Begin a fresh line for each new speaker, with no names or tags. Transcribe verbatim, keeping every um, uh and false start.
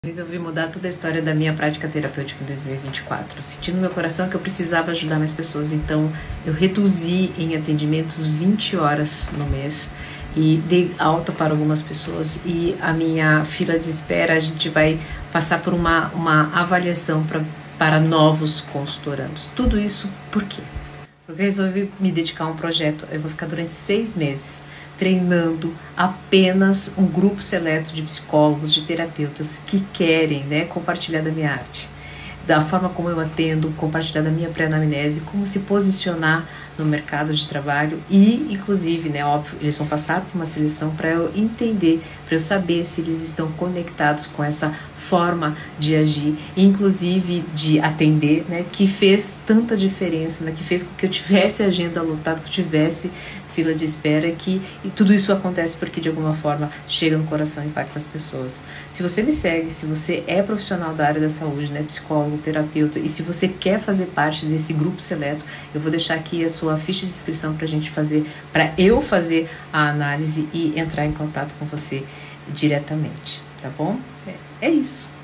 Resolvi mudar toda a história da minha prática terapêutica em dois mil e vinte e quatro, sentindo no meu coração que eu precisava ajudar mais pessoas. Então eu reduzi em atendimentos vinte horas no mês e dei alta para algumas pessoas, e a minha fila de espera, a gente vai passar por uma, uma avaliação pra, para novos consultorandos. Tudo isso por quê? Porque eu resolvi me dedicar a um projeto. Eu vou ficar durante seis meses treinando apenas um grupo seleto de psicólogos, de terapeutas que querem, né, compartilhar da minha arte, da forma como eu atendo, compartilhar da minha pré-anamnese, como se posicionar no mercado de trabalho e, inclusive, né, óbvio, eles vão passar por uma seleção para eu entender, para eu saber se eles estão conectados com essa forma de agir, inclusive de atender, né, que fez tanta diferença, né, que fez com que eu tivesse agenda lotada, que eu tivesse fila de espera, que e tudo isso acontece porque de alguma forma chega no coração e impacta as pessoas. Se você me segue, se você é profissional da área da saúde, né, psicólogo, terapeuta, e se você quer fazer parte desse grupo seleto, eu vou deixar aqui a sua ficha de inscrição para a gente fazer, para eu fazer a análise e entrar em contato com você diretamente, tá bom? É, é isso.